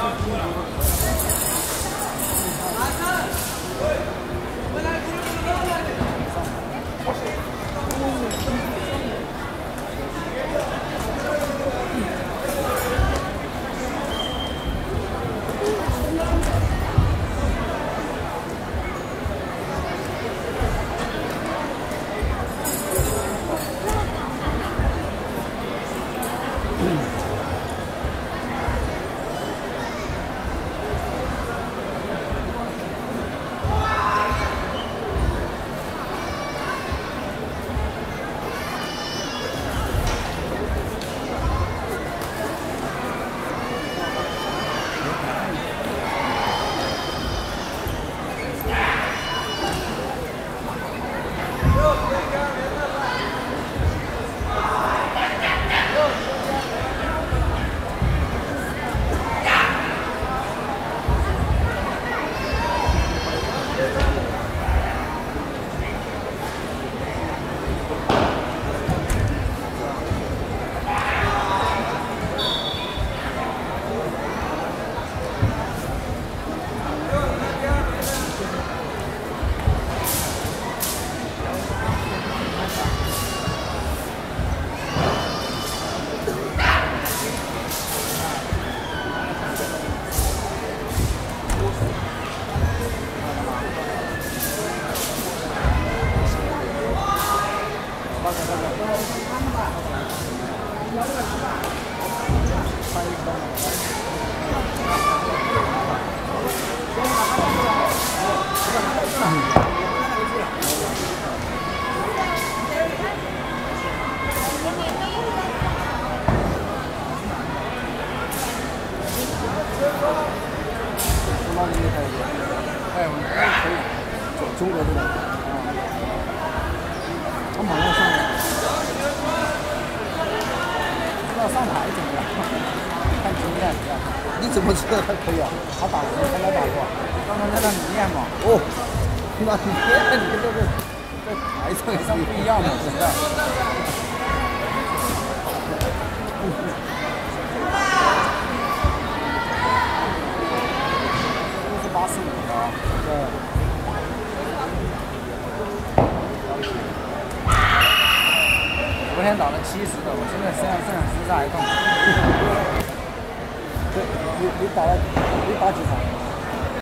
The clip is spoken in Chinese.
中国这个，我马上上，不知道上台怎么样？看经验怎么样？你怎么知道他可以啊？他打过，他来打过。刚才在那里练嘛。哦，那你练，你跟这个在台上不一样嘛，现在。845啊，对。 昨天打了70的，我现在剩下14还更。对，你打几场？